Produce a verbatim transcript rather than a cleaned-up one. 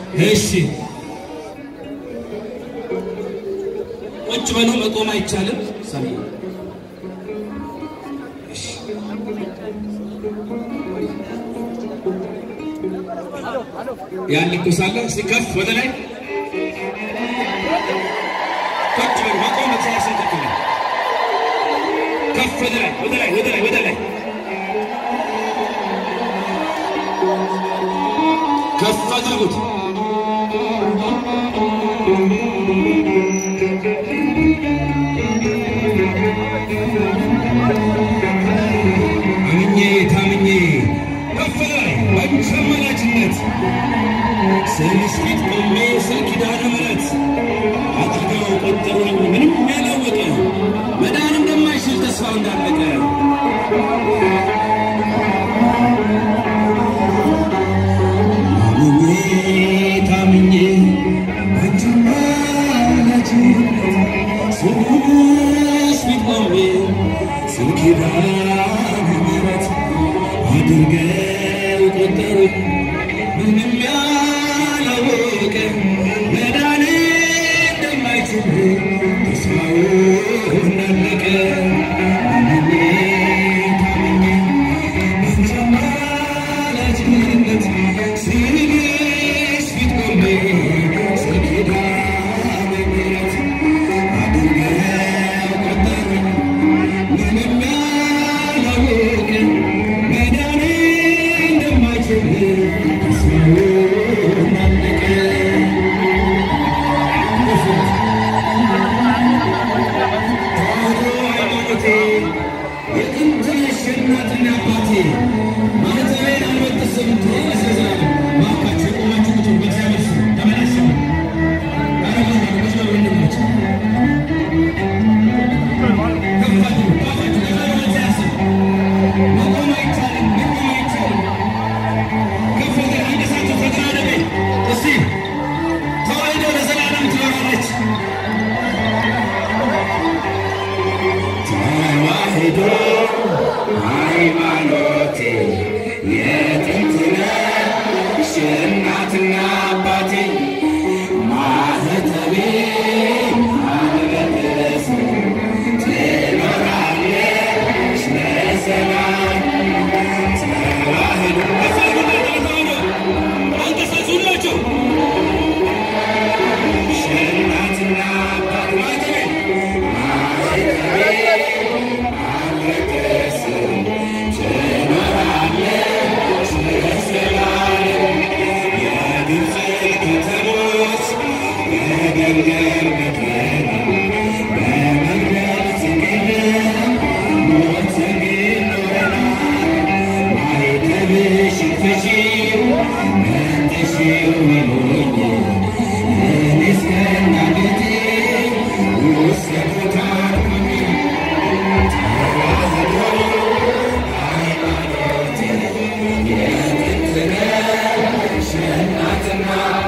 እሺ ቁጭ በሉ መቆም አይቻልም ሰሚ እሺ ያልኩሳለ ሲከፍ ወደ ላይ ቁጭ በሉ መቆም ተሳሰተከለ ከፍ ወደ ላይ ወደ ላይ ወደ ላይ ወደ ላይ ከፍ አድርጉት አምኜ ታምኜ ከፍ ላይ በመሰማላችነት ስልስኪት ቆሜ ስልኪዳነ ምሕረት አጥገው ቆጠሩኝ ምንም ያላወቀ መዳን እንደማይችል ተስፋ እንዳለቀ አምኜ ታምኜ በመሰማላችነት ስልስኪት ቆሜ ስልኪዳነ ምሕረት አድርገው ቆጠሩኝ ምንም ያላወቀ መዳን እንደማይችል ተስፋው እንዳለቀ አምኜ ታምኜ በመሰማላችነት ስልስኪት ቆሜ ስልኪዳነ ምሕረት አድርገው ቆጠሩኝ ምንም ያላወቀ መዳን እንደማይችል ተስፋው እንዳለቀ የጥንትሽናትና አባቴ ማለትሬን አልበጥስም ተይዘዛል ማካቸው ቆማችሁ ቁጭ በእግዚአብሔር ስም ተመላሽም አረጋጋ ቁጭ በወንድሞች ከፋቱ ባፋቱ ለዛሬ ተያስብ መቆም አይቻልም መቆም አይቻልም ከፈተ አንደሳቸው ፈቃደበ እስቲ ተዋሕዶ ለዘላለም ትኖራለች ተዋሕዶ ሃይማኖቴ የጥንት ነሽ እናትና አባቴ ማህተቤ አልበጥስም ትኖራለች ለዘላለም ተዋሕዶ አንተሳሱላቸው እናትና አባቴ ማህተቤ Shut up.